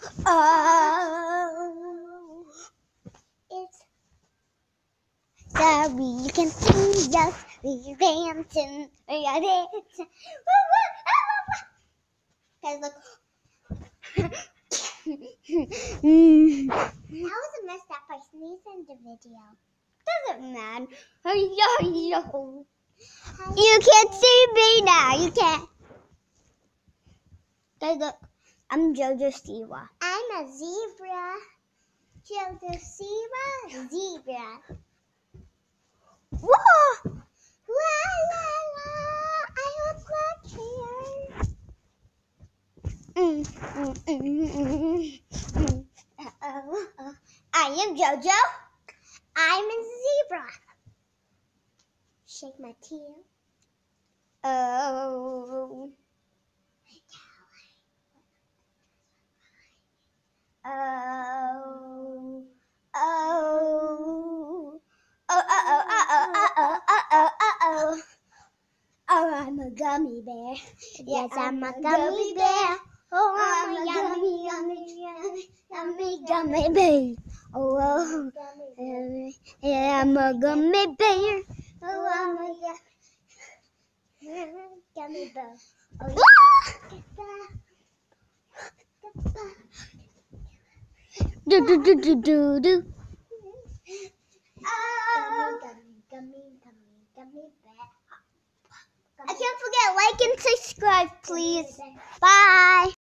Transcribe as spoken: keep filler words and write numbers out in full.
Oh, it's sorry, you can see us. We're dancing. We are dancing. Guys, look. That was a messed up. I sneezed in the video. Doesn't matter. You can't see me now. You can't. Guys, look. I'm Jojo Siwa. I'm a zebra. Jojo Siwa, zebra. Whoa! La la la! I look like here. Mm, mm, mm, mm, mm. Uh-oh, uh, I am Jojo. I'm a zebra. Shake my tail. Oh. Oh. Oh. Oh. Oh. Oh. Oh. Oh. Oh. Oh. Oh. Oh, I'm a gummy bear. Yes, I'm a gummy bear. Oh, I'm a yummy, yummy, yummy, yummy gummy bear. Oh, oh, yeah, I'm a gummy bear. Oh, I'm a gummy bear. Oh, do do do do do do. Oh, gummy, gummy, gummy, gummy bear. I can't forget, like and subscribe, please. Bye.